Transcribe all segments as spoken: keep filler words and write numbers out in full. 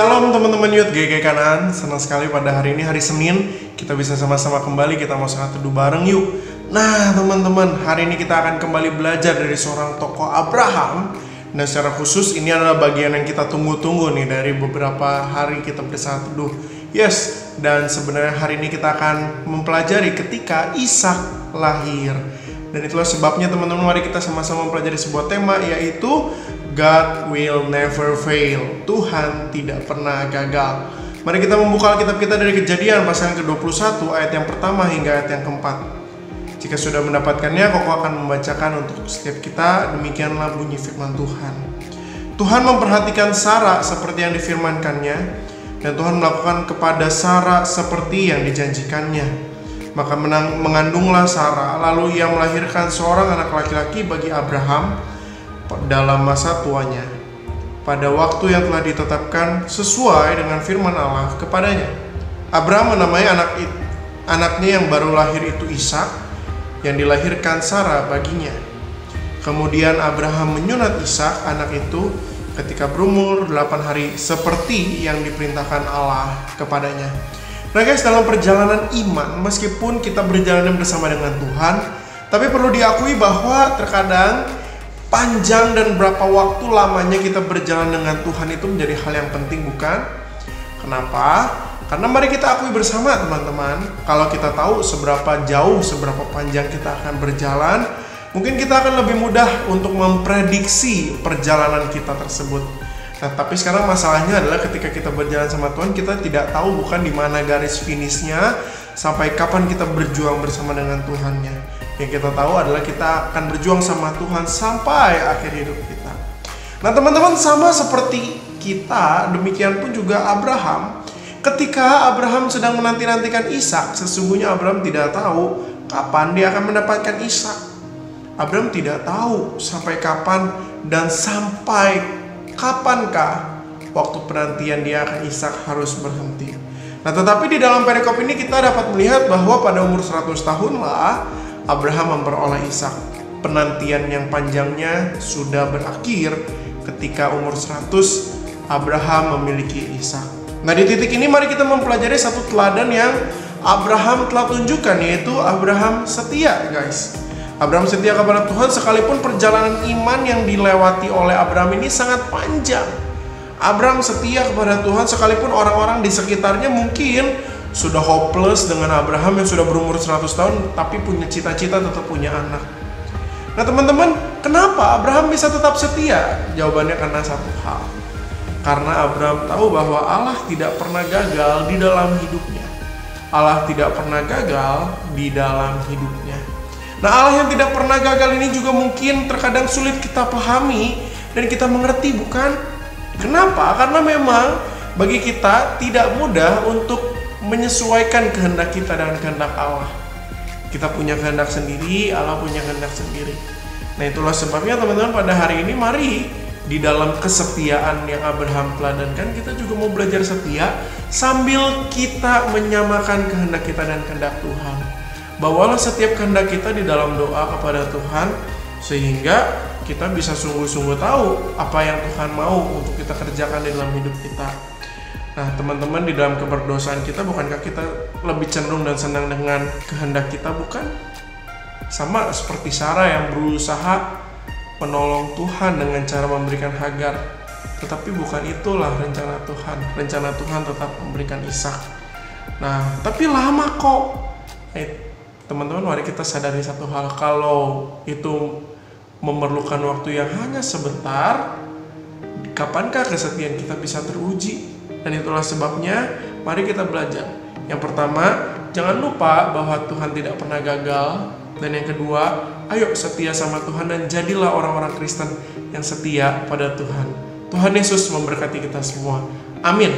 Shalom teman-teman Youth G K I Kanaan. Senang sekali pada hari ini, hari Senin, kita bisa sama-sama kembali, kita mau Saat Teduh Bareng Yuk. Nah teman-teman, hari ini kita akan kembali belajar dari seorang tokoh Abraham. Dan secara khusus ini adalah bagian yang kita tunggu-tunggu nih dari beberapa hari kita bersaat teduh. Yes, dan sebenarnya hari ini kita akan mempelajari ketika Ishak lahir. Dan itulah sebabnya teman-teman, mari kita sama-sama mempelajari sebuah tema, yaitu God will never fail. Tuhan tidak pernah gagal. Mari kita membuka Alkitab kita dari Kejadian pasal yang ke dua puluh satu ayat yang pertama hingga ayat yang keempat. Jika sudah mendapatkannya, Koko akan membacakan untuk setiap kita. Demikianlah bunyi firman Tuhan. Tuhan memperhatikan Sarah seperti yang difirmankannya, dan Tuhan melakukan kepada Sarah seperti yang dijanjikannya. Maka menang, mengandunglah Sarah, lalu ia melahirkan seorang anak laki-laki bagi Abraham dalam masa tuanya, pada waktu yang telah ditetapkan sesuai dengan firman Allah kepadanya. Abraham menamai anak it, anaknya yang baru lahir itu Ishak, yang dilahirkan Sarah baginya. Kemudian Abraham menyunat Ishak anak itu ketika berumur delapan hari, seperti yang diperintahkan Allah kepadanya. Nah guys, dalam perjalanan iman, meskipun kita berjalan bersama dengan Tuhan, tapi perlu diakui bahwa terkadang panjang dan berapa waktu lamanya kita berjalan dengan Tuhan itu menjadi hal yang penting, bukan? Kenapa? Karena mari kita akui bersama teman-teman, kalau kita tahu seberapa jauh, seberapa panjang kita akan berjalan, mungkin kita akan lebih mudah untuk memprediksi perjalanan kita tersebut. Nah, tapi sekarang masalahnya adalah ketika kita berjalan sama Tuhan, kita tidak tahu bukan di mana garis finishnya, sampai kapan kita berjuang bersama dengan Tuhannya. Yang kita tahu adalah kita akan berjuang sama Tuhan sampai akhir hidup kita. Nah teman-teman, sama seperti kita, demikian pun juga Abraham. Ketika Abraham sedang menanti-nantikan Ishak, sesungguhnya Abraham tidak tahu kapan dia akan mendapatkan Ishak. Abraham tidak tahu sampai kapan dan sampai kapankah waktu penantian dia akan Ishak harus berhenti. Nah tetapi di dalam perikop ini kita dapat melihat bahwa pada umur seratus tahun lah Abraham memperoleh Ishak. Penantian yang panjangnya sudah berakhir ketika umur seratus Abraham memiliki Ishak. Nah di titik ini mari kita mempelajari satu teladan yang Abraham telah tunjukkan, yaitu Abraham setia guys. Abraham setia kepada Tuhan sekalipun perjalanan iman yang dilewati oleh Abraham ini sangat panjang. Abraham setia kepada Tuhan sekalipun orang-orang di sekitarnya mungkin sudah hopeless dengan Abraham yang sudah berumur seratus tahun tapi punya cita-cita tetap punya anak. Nah teman-teman, kenapa Abraham bisa tetap setia? Jawabannya karena satu hal. Karena Abraham tahu bahwa Allah tidak pernah gagal di dalam hidupnya. Allah tidak pernah gagal di dalam hidupnya. Nah Allah yang tidak pernah gagal ini juga mungkin terkadang sulit kita pahami dan kita mengerti, bukan? Kenapa? Karena memang bagi kita tidak mudah untuk menyesuaikan kehendak kita dengan kehendak Allah. Kita punya kehendak sendiri, Allah punya kehendak sendiri. Nah itulah sebabnya teman-teman, pada hari ini mari di dalam kesetiaan yang Abraham teladankan, kita juga mau belajar setia sambil kita menyamakan kehendak kita dan kehendak Tuhan. Bawalah setiap kehendak kita di dalam doa kepada Tuhan, sehingga kita bisa sungguh-sungguh tahu apa yang Tuhan mau untuk kita kerjakan di dalam hidup kita. Nah teman-teman, di dalam keberdosaan kita, bukankah kita lebih cenderung dan senang dengan kehendak kita, bukan? Sama seperti Sarah yang berusaha menolong Tuhan dengan cara memberikan Hagar. Tetapi bukan itulah rencana Tuhan. Rencana Tuhan tetap memberikan Ishak. Nah tapi lama kok. Eh, teman-teman, mari kita sadari satu hal. Kalau itu memerlukan waktu yang hanya sebentar, kapankah kesetiaan kita bisa teruji? Dan itulah sebabnya mari kita belajar. Yang pertama, jangan lupa bahwa Tuhan tidak pernah gagal. Dan yang kedua, ayo setia sama Tuhan dan jadilah orang-orang Kristen yang setia pada Tuhan. Tuhan Yesus memberkati kita semua. Amin.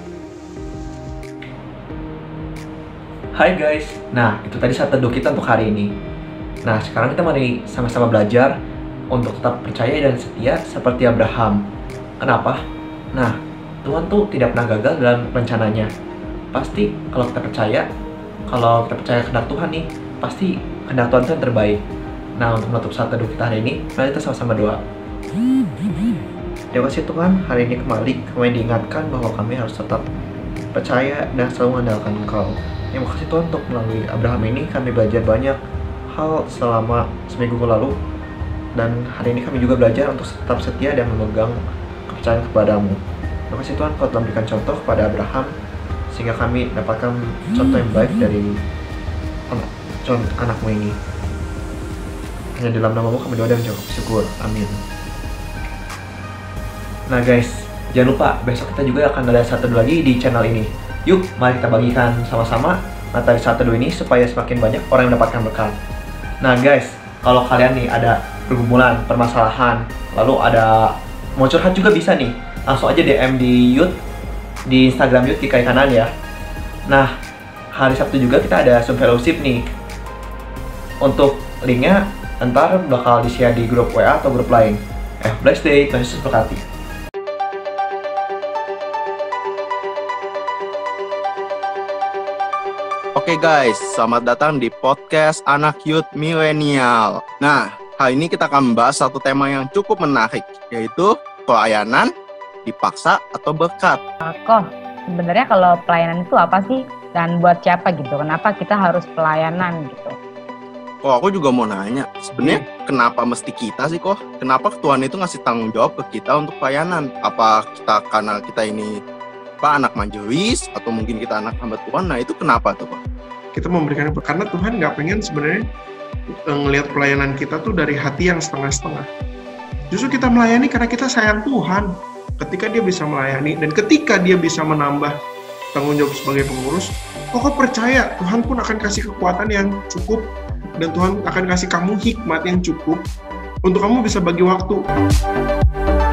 Hai guys, nah itu tadi saat teduh kita untuk hari ini. Nah sekarang kita mari sama-sama belajar untuk tetap percaya dan setia seperti Abraham. Kenapa? Nah Tuhan tuh tidak pernah gagal dalam rencananya. Pasti kalau kita percaya, kalau kita percaya kehendak Tuhan nih, pasti kehendak Tuhan itu yang terbaik. Nah untuk menutup saat teduh kita hari ini, mari kita sama-sama doa. Terima kasih Tuhan, hari ini kembali kami diingatkan bahwa kami harus tetap percaya dan selalu mengandalkan Engkau. Terima kasih Tuhan, untuk melalui Abraham ini kami belajar banyak hal selama seminggu lalu. Dan hari ini kami juga belajar untuk tetap setia dan memegang kepercayaan kepadamu. Terima kasih Tuhan, Kau telah memberikan contoh kepada Abraham, sehingga kami dapatkan contoh yang baik dari anak, contoh anakmu ini. Hanya dalam namamu kami doa dan mengucap syukur. Amin. Nah guys, jangan lupa besok kita juga akan ada Saat Teduh lagi di channel ini. Yuk, mari kita bagikan sama-sama materi Saat Teduh ini supaya semakin banyak orang yang mendapatkan berkat. Nah guys, kalau kalian nih ada pergumulan, permasalahan, lalu ada mau curhat juga bisa nih, langsung aja D M di Youth, di Instagram Youth G K I Kanaan ya. Nah, hari Sabtu juga kita ada Zoom Fellowship nih. Untuk linknya ntar bakal di-share di grup W A atau grup lain. Eh, blessed day, Tuhan Yesus berkati. Oke guys, selamat datang di podcast Anak Youth Milenial. Nah, hari ini kita akan membahas satu tema yang cukup menarik, yaitu pelayanan, dipaksa atau berkat. Kok sebenarnya kalau pelayanan itu apa sih? Dan buat siapa gitu? Kenapa kita harus pelayanan gitu? Kok aku juga mau nanya, sebenarnya kenapa mesti kita sih kok? Kenapa Tuhan itu ngasih tanggung jawab ke kita untuk pelayanan? Apa kita karena kita ini Pak anak majelis, atau mungkin kita anak hamba Tuhan? Nah itu kenapa tuh Pak? Kita memberikan karena Tuhan nggak pengen sebenarnya ngelihat pelayanan kita tuh dari hati yang setengah-setengah. Justru kita melayani karena kita sayang Tuhan. Ketika dia bisa melayani dan ketika dia bisa menambah tanggung jawab sebagai pengurus, kok percaya Tuhan pun akan kasih kekuatan yang cukup dan Tuhan akan kasih kamu hikmat yang cukup untuk kamu bisa bagi waktu.